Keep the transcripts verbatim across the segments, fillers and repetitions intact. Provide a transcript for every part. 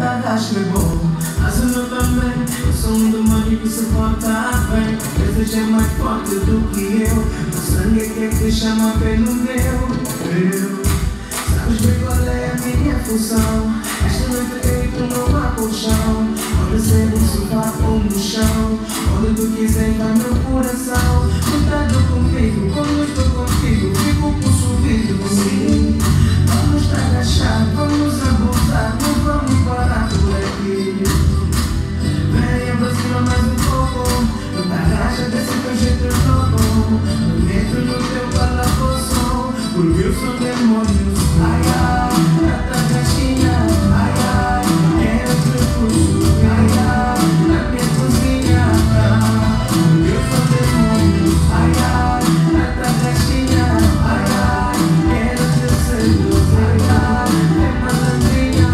Tarrasco é bom, mas o meu também. Eu sou um demônio que se porta bem. O desejo é mais forte do que eu. O sangue é que é que chama pelo meu. Eu, sabes bem qual é a minha função? Esta noite eu entro no meu colchão, onde ser no sofá ou no chão, onde tu quiser vai meu coração. Cuidado comigo, como estou contigo, fico possuído. Sim, vamos te agachar, vamos abusar, não vamos parar por aqui. Vem, aproxima mais um pouco, não te agacha desse teu jeito louco. Eu entro no teu calabouço, porque eu sou demônio. Ai, ai, na tua caixinha, ai, ai, quero teu curso, ai, ai, na minha cozinha, porque eu sou demônio. Ai, ai, na tua caixinha, ai, ai, quero teu selo, ai, ai, é malandrinha.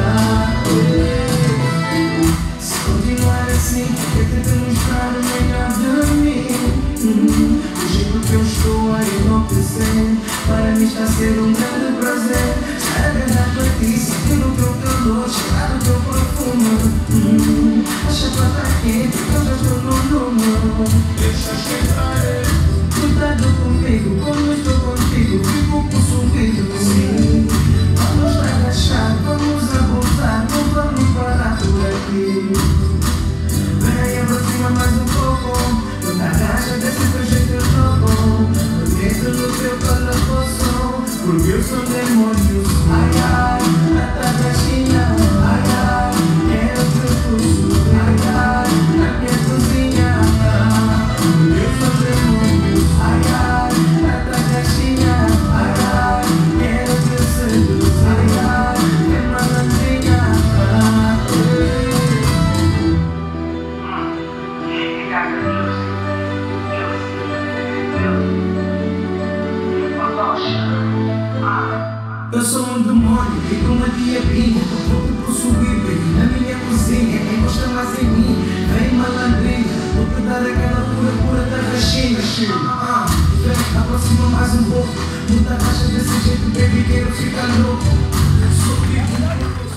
Se continuar assim, eu tento mostrar o melhor de mim. Do jeito que eu estou a enlouquecer, para mim está a ser um grande prazer. Estar agarrado a ti, sentir o teu calor, cheirar o teu perfume. hum, A chapa está quente, eu já estou no número. Deixa chegar. Cuidado comigo, como estou contigo, fico possuído. Sim, vamos te agachar, vamos abusar, não vamos parar por aqui. Vem, aproxima mais um pouco, não te agacha desse teu jeito louco. Eu entro no teu calabouço, porque eu sou demônio. Ai, ai, na tua caixinha, ai, ai, quero teu curso, ai, ai, na minha cozinha, porque eu sou demônio. Ai, ai, na tua caixinha, ai, ai, quero teu selo, ai, ai, é malandrinha. Eu sou um demônio e com uma diabinha vou te possuir, baby, na minha cozinha. Quem gosta mais em mim, vem malandrinha, vou te dar aquela pura, pura tarraxinha. Ah, vem, aproxima mais um pouco, não te arrasta desse jeito, baby, quero ficar louco. Sou tipo